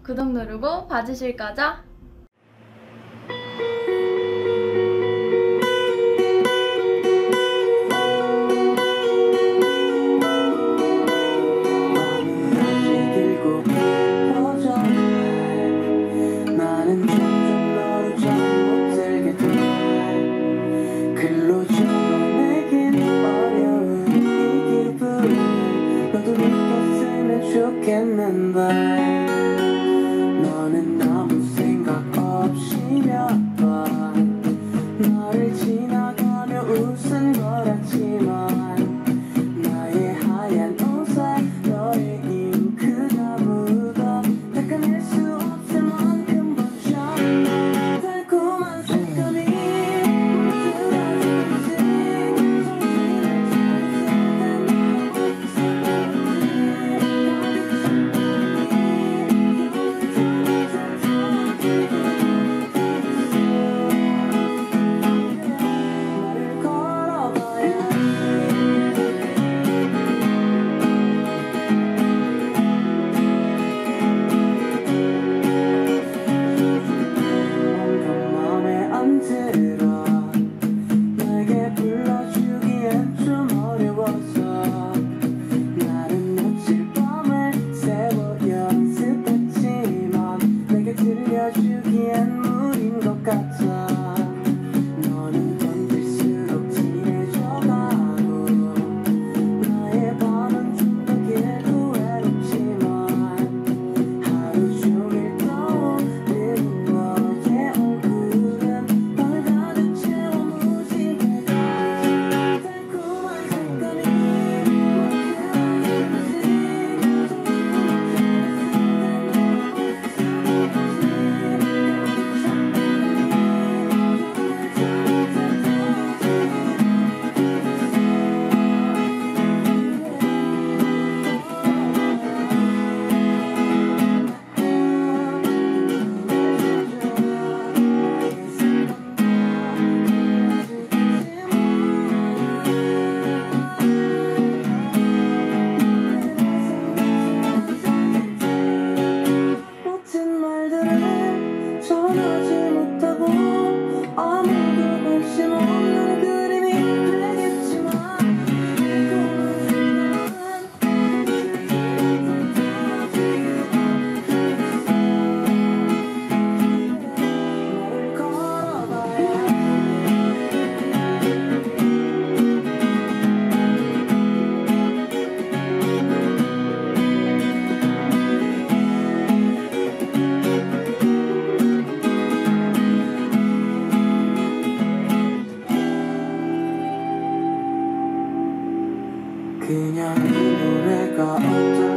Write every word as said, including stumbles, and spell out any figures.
구독 누르고 봐주실 거죠? 좋겠는데 너는 아무 생각 없이 몇 번 너를 지나가며 웃은 거라지만 나의 하얀 옷에 너의 이름 그가 묻어 닦아낼 수 없을 만큼 번져 달콤한 색깔이 물들어지듯이 들려주기엔 무린 것 같아. 너는 던질수록 진해져가고 나의 밤은 좀 더 길고 외롭지만 하루 종일 떠오르는 너의 얼굴은 방을 가득 채워 무지개 같아. 달콤한 색감이 전하지 못하고 아무도 관심 없는 그림이 되겠지만 너를 걸어봐야 그냥 이 노래가 어떤